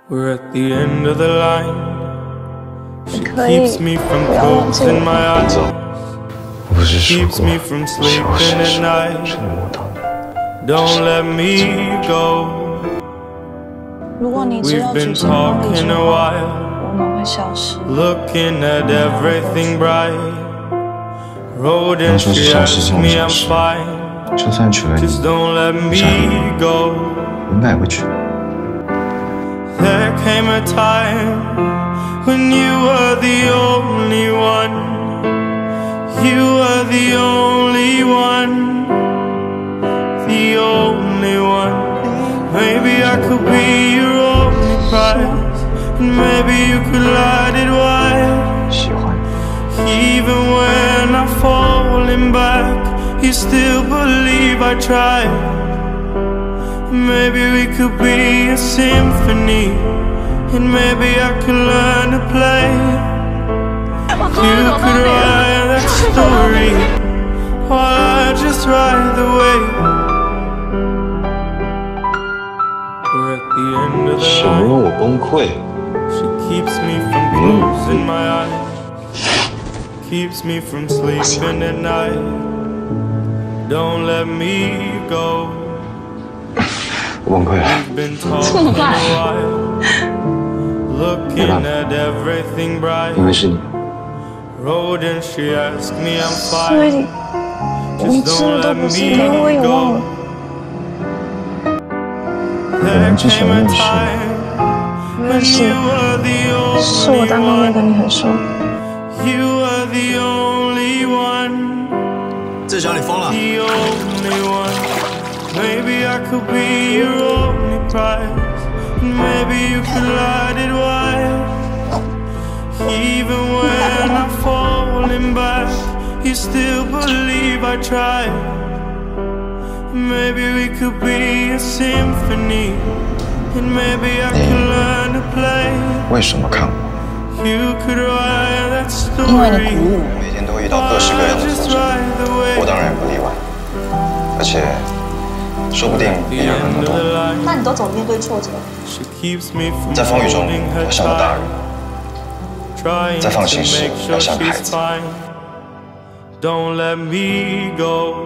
We're at the end of the line. She keeps me from closing my eyes. Keeps me from sleeping at night. Don't let me go. We've been talking a while, looking at everything bright. Road and she asked me I'm fine. Just don't let me go. There came a time when you were the only one. You were the only one. The only one. Maybe I could be your only prize, and maybe you could light it wide. Even when I'm falling back, you still believe I tried. Maybe we could be a symphony, and maybe I could learn to play. You could write that story while I just ride the wave. We're at the end of the line. She keeps me from closing my eyes, keeps me from sleeping at night. Don't let me go. We've been talking a while, looking at everything bright. Road and she asked me I'm fine. Just don't let me go. There came a time when you were the only one. You were the only one. The only one. Maybe I could be your only prize, and maybe you could light it wide. Even when I'm falling back, you still believe I tried. Maybe we could be a symphony, and maybe I could learn to play. 为什么看我？ You could write that 因为你 story. 鼓舞我。 每天都会遇到各式各样的挫折，我当然也不例外。而且，说不定比人更多。 那你都怎么面对挫折？ 在风雨中要像个大人，在放心时要像个孩子。 Don't let me go.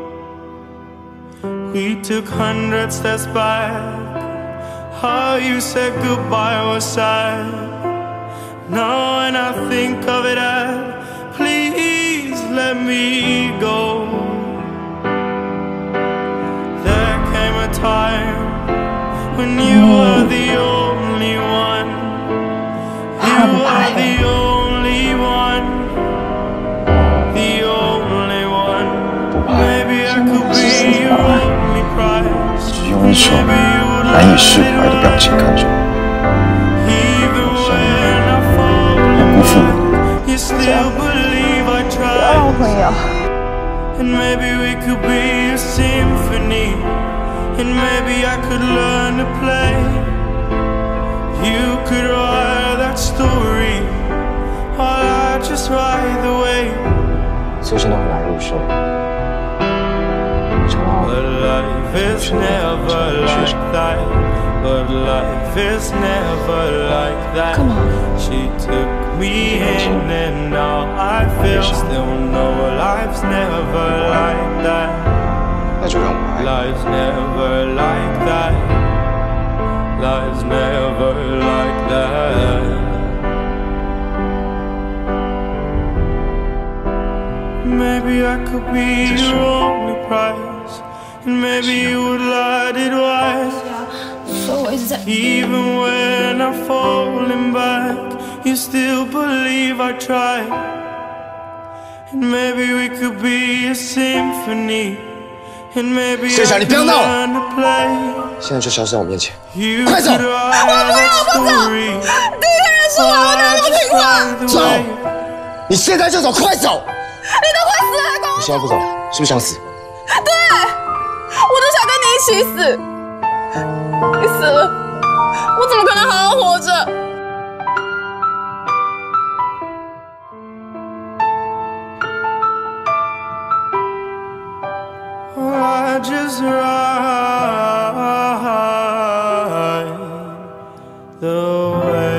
We took 100 steps back. How you said goodbye was sad. Now when I think of it, please let me go. There came a time when you were the only one. You were the only one. The only one. Maybe I could be your only prize. 只用一种难以释怀的表情看着我。 You still believe I tried. And maybe we could be a symphony, and maybe I could learn to play. You could write that story while I just ride the wave. 随时都很难入睡。 But life is never like that. But life is never like that. She took me in and now I feel still know life's never like that. 那就让我爱。 Life's never like that. Life's never like that. Maybe I could be your only prize, and maybe you would light it wide. Even when I'm falling back, you still believe I tried. And maybe we could be a symphony, and maybe I could learn to play. 现在就消失在我面前！ You 快走！ could write that story. 第一个人是我，我哪有听话？ 走！你现在就走，快走！ 你都快死了，还跟我你现在不走，是不是想死？ 对，我就想跟你一起死。你死了，我怎么可能好好活着？ I just ride the way.